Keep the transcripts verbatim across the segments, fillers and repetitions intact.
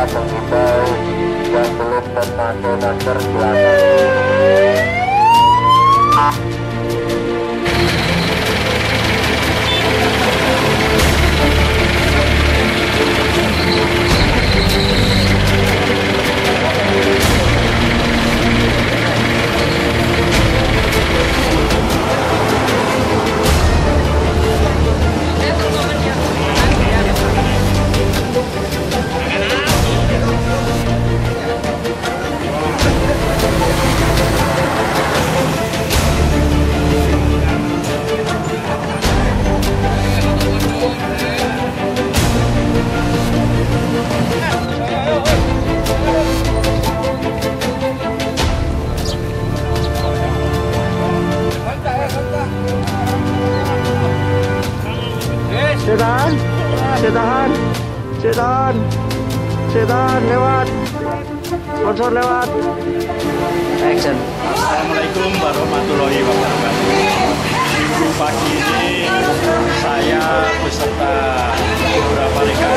menghimbau yang belum memakai masker silakan. Setan, setan, setan, setan lewat, sponsor lewat. Action. Assalamualaikum warahmatullahi wabarakatuh. Minggu pagi ini saya beserta beberapa rekan,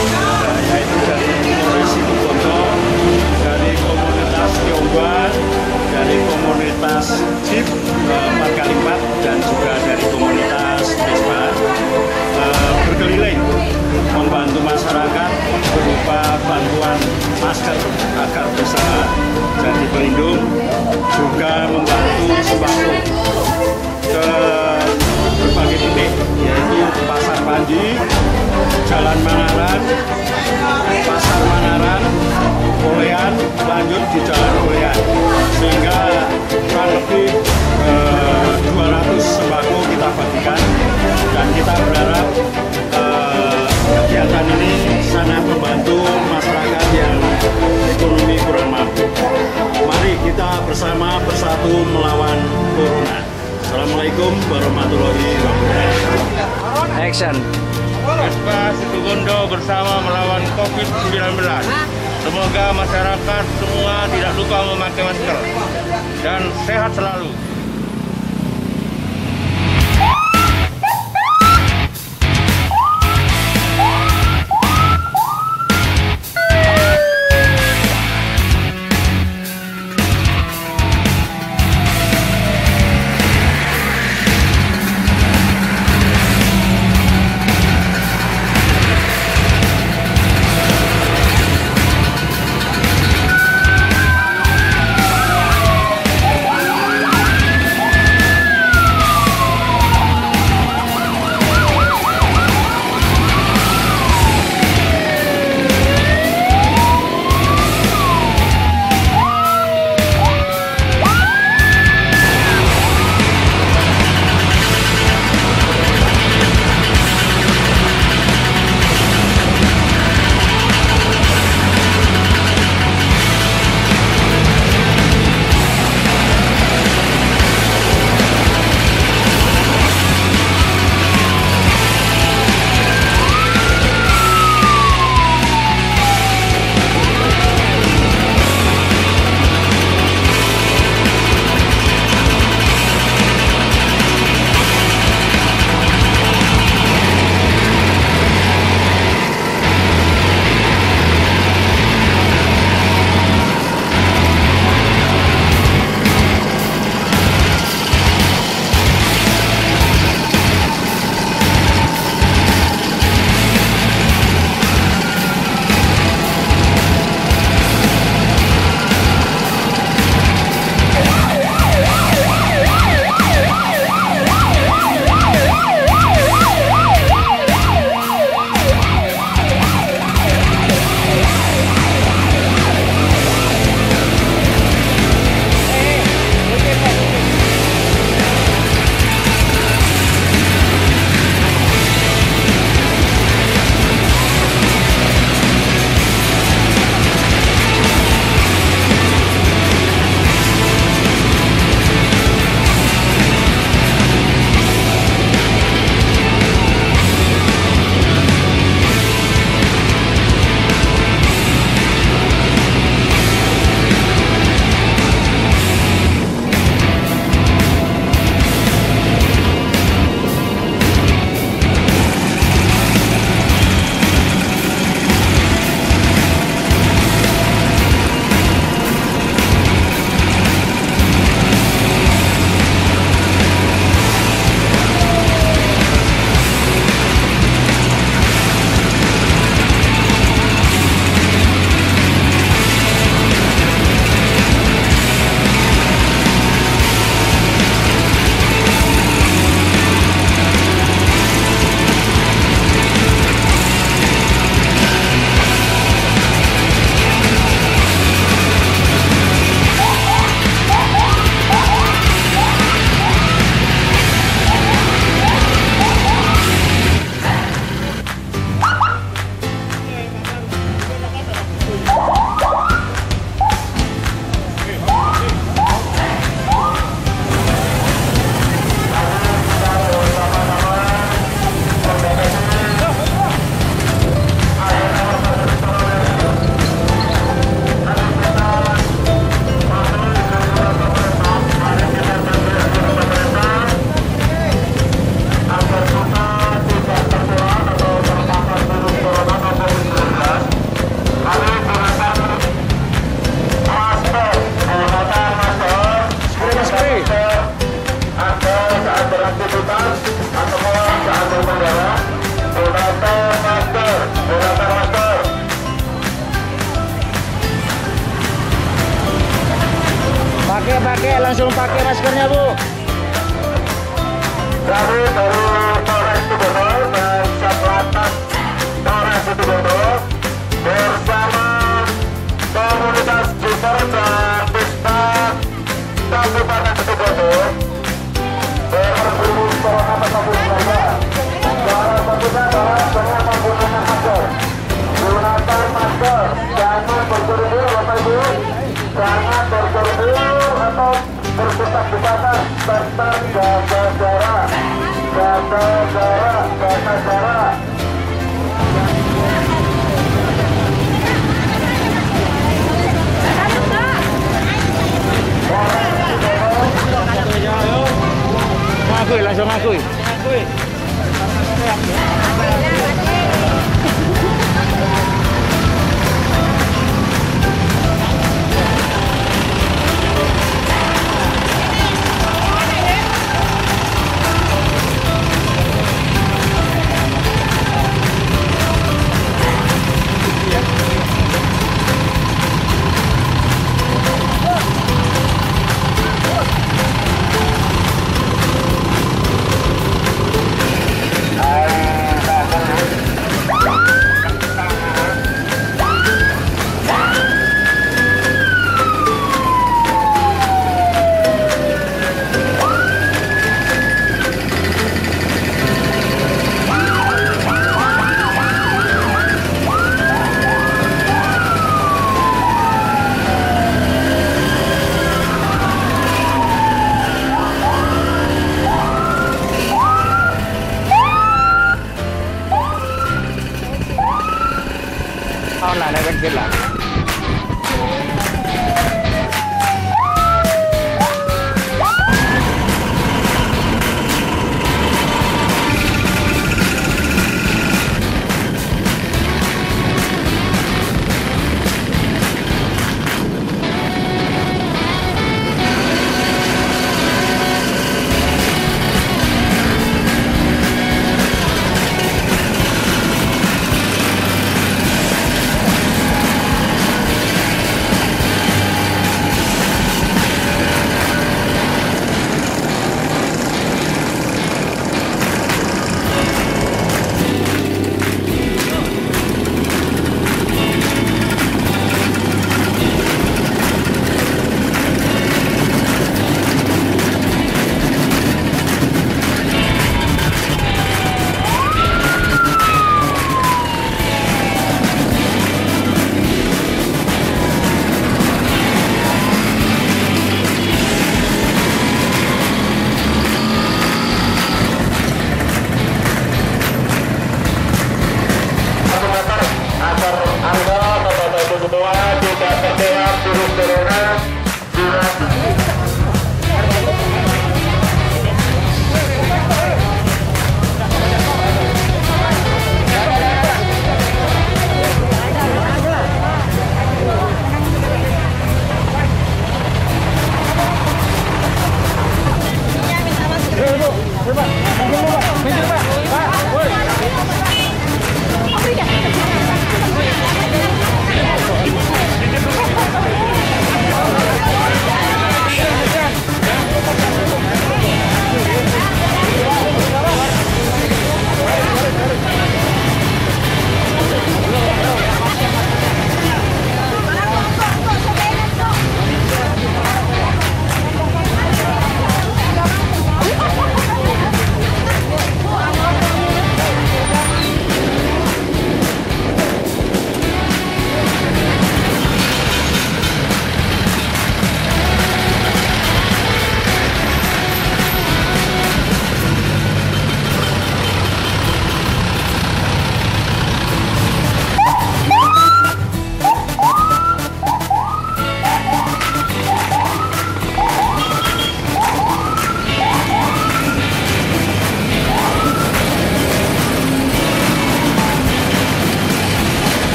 yaitu dari Polres Situbondo, dari komunitas Tiong Hoa, dari komunitas JEEPER empat kali empat, dan juga dari komunitas VESPA, berkeliling membantu masyarakat berupa bantuan masker agar bisa jadi pelindung, juga membantu sembako ke berbagai titik, yaitu Pasar Panji, Jalan Mangaran, Pasar Mangaran, Olean, lanjut di Jalan Olean, sehingga kurang lebih eh, dua ratus sembako kita bagikan, dan kita berharap eh, kegiatan ini sangat membantu masyarakat yang ekonomi kurang mampu. Mari kita bersama bersatu melawan Corona. Assalamualaikum warahmatullahi wabarakatuh. Action. VESPA Situbondo bersama melawan COVID sembilan belas. Semoga masyarakat semua tidak lupa memakai masker dan sehat selalu. pakai pakai langsung pakai maskernya Bu. Dari dari Polres Situbondo dan Satlantas Polres Situbondo bersama komunitas JEEPER dan VESPA Kabupaten Situbondo berburu protokol COVID sembilan belas. Salah satunya adalah dengan menggunakan masker. Gunakan masker, jangan berkerumun Bapak Ibu, jangan berkerumun atau berdesak-desakan, serta jaga jarak, jaga jarak, jaga jarak. Ngakui, langsung ngakui.